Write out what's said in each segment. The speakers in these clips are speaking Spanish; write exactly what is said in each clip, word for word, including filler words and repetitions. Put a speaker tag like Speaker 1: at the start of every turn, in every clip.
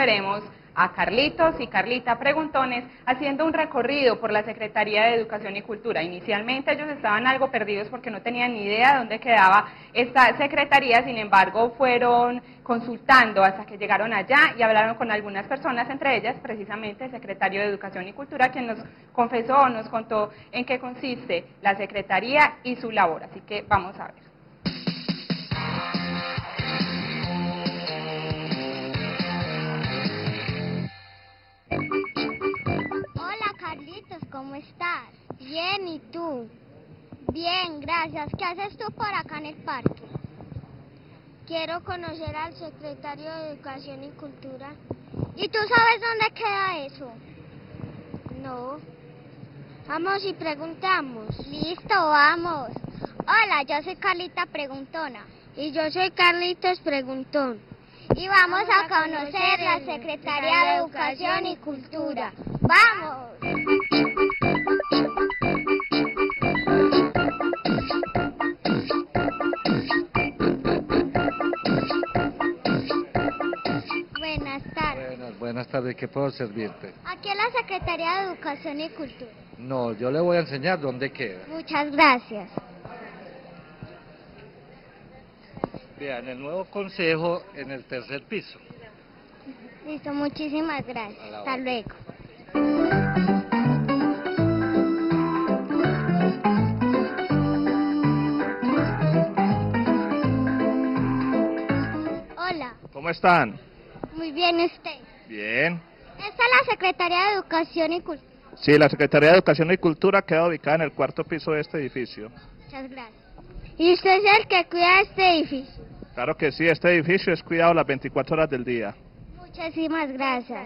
Speaker 1: veremos a Carlitos y Carlita Preguntones haciendo un recorrido por la Secretaría de Educación y Cultura. Inicialmente ellos estaban algo perdidos porque no tenían ni idea de dónde quedaba esta secretaría, sin embargo fueron consultando hasta que llegaron allá y hablaron con algunas personas, entre ellas precisamente el secretario de Educación y Cultura, quien nos confesó, nos contó en qué consiste la secretaría y su labor. Así que vamos a ver.
Speaker 2: Carlitos, ¿cómo estás? Bien, ¿y tú? Bien, gracias. ¿Qué haces tú por acá en el parque? Quiero conocer al secretario de Educación y Cultura. ¿Y tú sabes dónde queda eso? No. Vamos y preguntamos. Listo, vamos. Hola, yo soy Carlita Preguntona. Y yo soy Carlitos Preguntón. Y vamos, vamos a, a conocer la Secretaría de Educación y Cultura. ¡Vamos! Buenas tardes.
Speaker 3: Buenas, buenas tardes. ¿Qué puedo servirte?
Speaker 2: Aquí en la Secretaría de Educación y Cultura.
Speaker 3: No, yo le voy a enseñar dónde queda.
Speaker 2: Muchas gracias.
Speaker 3: Vean, el nuevo consejo en el tercer piso.
Speaker 2: Listo, muchísimas gracias. Hasta luego. Hola.
Speaker 4: ¿Cómo están?
Speaker 2: Muy bien, ¿usted?
Speaker 4: Bien.
Speaker 2: ¿Esta es la Secretaría de Educación y Cultura?
Speaker 4: Sí, la Secretaría de Educación y Cultura queda ubicada en el cuarto piso de este edificio.
Speaker 2: Muchas gracias. ¿Y usted es el que cuida este edificio?
Speaker 4: Claro que sí, este edificio es cuidado las veinticuatro horas del día.
Speaker 2: Muchísimas gracias.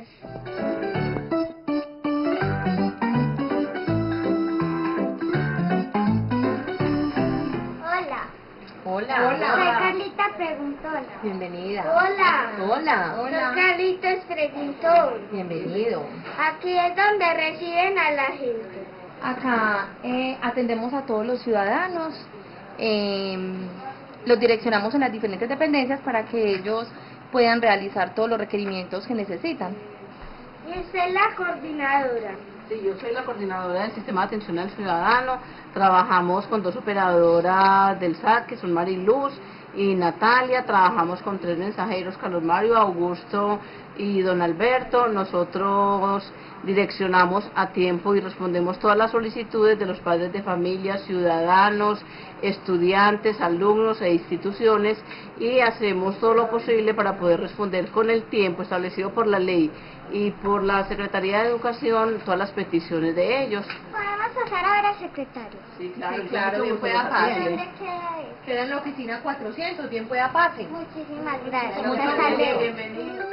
Speaker 2: Hola.
Speaker 5: Hola.
Speaker 2: Hola. Soy Carlita Preguntona.
Speaker 5: Bienvenida.
Speaker 2: Hola.
Speaker 5: Hola.
Speaker 2: Soy Carlitos Preguntón.
Speaker 5: Bienvenido.
Speaker 2: Aquí es donde reciben a la gente.
Speaker 5: Acá eh, atendemos a todos los ciudadanos, eh, los direccionamos en las diferentes dependencias para que ellos puedan realizar todos los requerimientos que necesitan.
Speaker 2: ¿Y usted es la coordinadora?
Speaker 6: Sí, yo soy la coordinadora del Sistema de Atención al Ciudadano. Trabajamos con dos operadoras del S A C, que son Mariluz y Natalia. Trabajamos con tres mensajeros, Carlos Mario, Augusto y Don Alberto. Nosotros direccionamos a tiempo y respondemos todas las solicitudes de los padres de familia, ciudadanos, estudiantes, alumnos e instituciones, y hacemos todo lo posible para poder responder con el tiempo establecido por la ley y por la Secretaría de Educación todas las peticiones de ellos.
Speaker 2: ¿Podemos pasar a ver al secretario?
Speaker 6: Sí, claro,
Speaker 5: Sí, claro, bien pueda pase.
Speaker 2: ¿Dónde queda eso?
Speaker 5: Queda en la oficina cuatrocientos, bien pueda pase.
Speaker 2: Muchísimas gracias.
Speaker 5: Muchas
Speaker 2: Hasta
Speaker 5: gracias.
Speaker 2: luego.
Speaker 6: Bienvenido.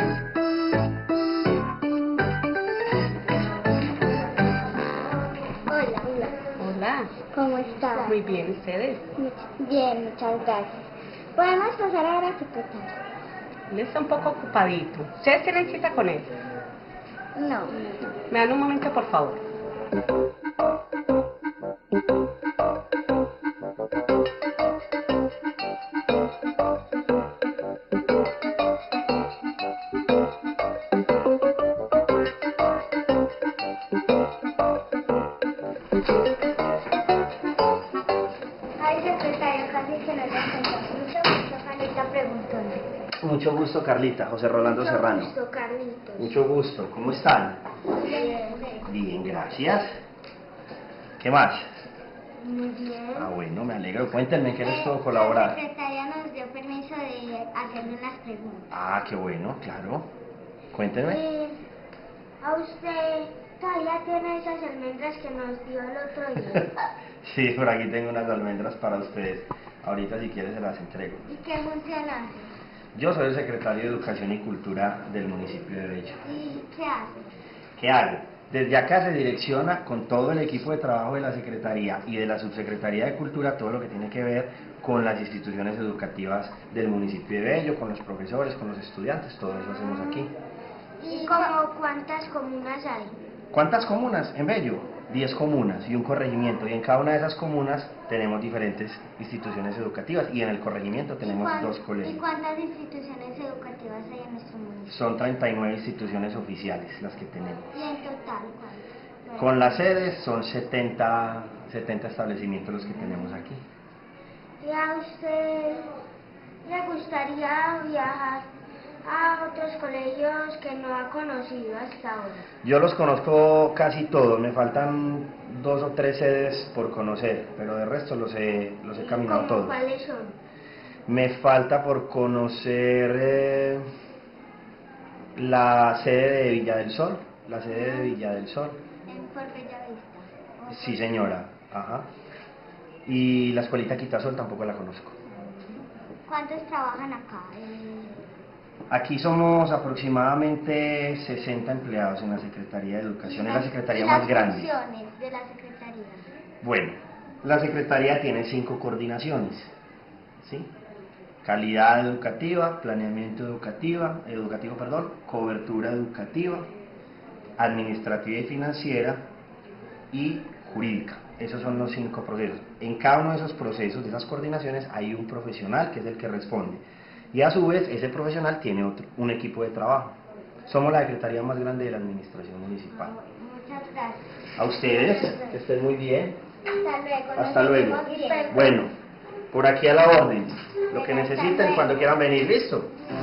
Speaker 2: Hola.
Speaker 5: Hola.
Speaker 2: ¿Cómo está?
Speaker 5: Muy bien, ¿ustedes?
Speaker 2: Much- Bien, muchas gracias. ¿Podemos pasar a ver al secretario?
Speaker 7: Él está un poco ocupadito. ¿Ustedes tienen cita con él?
Speaker 2: No.
Speaker 7: Me dan un momento, por favor.
Speaker 2: Ay, secretario, casi que no le encontramos. Mucho gusto, Carlita Preguntona.
Speaker 8: Mucho gusto, Carlita. José Rolando
Speaker 2: Mucho
Speaker 8: Serrano.
Speaker 2: gusto, Carlitos.
Speaker 8: Mucho gusto. ¿Cómo están?
Speaker 2: Bien.
Speaker 8: Bien, gracias. ¿Qué más?
Speaker 2: Muy bien.
Speaker 8: Ah, bueno, me alegro. Cuéntenme en qué les puedo
Speaker 2: La
Speaker 8: colaborar.
Speaker 2: secretaria nos dio permiso de hacerle unas preguntas.
Speaker 8: Ah, qué bueno, claro. Cuéntenme.
Speaker 2: Eh, ¿A usted todavía tiene esas almendras que nos dio el otro día?
Speaker 8: Sí, por aquí tengo unas almendras para ustedes. Ahorita, si quieres, se las entrego.
Speaker 2: ¿Y qué funciona?
Speaker 8: Yo soy el secretario de Educación y Cultura del municipio de Bello.
Speaker 2: ¿Y qué hace?
Speaker 8: ¿Qué hago? Desde acá se direcciona con todo el equipo de trabajo de la Secretaría y de la Subsecretaría de Cultura todo lo que tiene que ver con las instituciones educativas del municipio de Bello, con los profesores, con los estudiantes, todo eso hacemos aquí.
Speaker 2: ¿Y como cuántas comunas hay?
Speaker 8: ¿Cuántas comunas en Bello? diez comunas y un corregimiento, y en cada una de esas comunas tenemos diferentes instituciones educativas, y en el corregimiento tenemos dos colegios.
Speaker 2: ¿Y cuántas instituciones educativas hay en nuestro municipio?
Speaker 8: Son treinta y nueve instituciones oficiales las que tenemos.
Speaker 2: ¿Y en total cuántas?
Speaker 8: Con las sedes son setenta, setenta establecimientos los que tenemos aquí.
Speaker 2: ¿Y a usted le gustaría viajar a otros colegios que no ha conocido hasta ahora?
Speaker 8: Yo los conozco casi todos, me faltan dos o tres sedes por conocer, pero de resto los he, los he caminado
Speaker 2: ¿Cómo
Speaker 8: todos.
Speaker 2: ¿Cuáles son?
Speaker 8: Me falta por conocer eh, la sede de Villa del Sol, la sede de Villa del Sol.
Speaker 2: ¿En por Bellavista?
Speaker 8: Sí, señora, ajá. Y la escuelita Quitasol tampoco la conozco.
Speaker 2: ¿Cuántos trabajan acá? Eh,
Speaker 8: Aquí somos aproximadamente sesenta empleados en la Secretaría de Educación, es la secretaría más grande.
Speaker 2: ¿Y las funciones de la Secretaría?
Speaker 8: Bueno, la Secretaría tiene cinco coordinaciones, ¿sí? Calidad educativa, planeamiento educativa, educativo, perdón, cobertura educativa, administrativa y financiera y jurídica. Esos son los cinco procesos. En cada uno de esos procesos, de esas coordinaciones, hay un profesional que es el que responde. Y a su vez, ese profesional tiene otro, un equipo de trabajo. Somos la secretaría más grande de la administración municipal.
Speaker 2: Muchas gracias.
Speaker 8: A ustedes, que estén muy bien.
Speaker 2: Hasta luego.
Speaker 8: Hasta
Speaker 2: nos
Speaker 8: luego.
Speaker 2: vemos bien.
Speaker 8: Bueno, por aquí a la orden. Lo que necesiten cuando quieran venir, listo.